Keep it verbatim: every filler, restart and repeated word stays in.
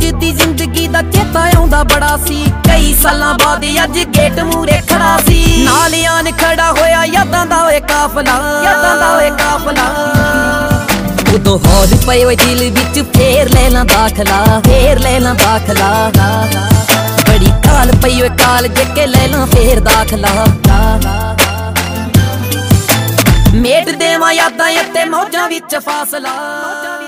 College ਦੀ ਜ਼ਿੰਦਗੀ ਦਾ ਚੇਤਾ ਆਉਂਦਾ ਬੜਾ ਸੀ। ਕਈ ਸਾਲਾਂ ਬਾਅਦ ਅੱਜ ਗੇਟ ਮੂਰੇ ਖੜਾ ਸੀ। ਨਾਲ ਆਨ ਖੜਾ ਹੋਇਆ ਯਾਦਾਂ ਦਾ ਓਏ ਕਾਫਲਾ, ਯਾਦਾਂ ਦਾ ਓਏ ਕਾਫਲਾ। ਉਦੋਂ ਹੌਲ ਪਏ ਓਏ ਦਿਲ ਵਿੱਚ ਫੇਰ ਲੈ ਲਾਂ ਦਾਖਲਾ, ਫੇਰ ਲੈ ਲਾਂ ਦਾਖਲਾ। ਬੜੀ ਕਾਲ ਪਈ ਓਏ ਕਾਲਜ ਕੇ ਲੈ ਲਾਂ ਫੇਰ ਦਾਖਲਾ। ਮੇਟ ਦੇਵਾਂ ਯਾਦਾਂ ਅਤੇ ਮੌਜਾਂ ਵਿੱਚ ਫਾਸਲਾ।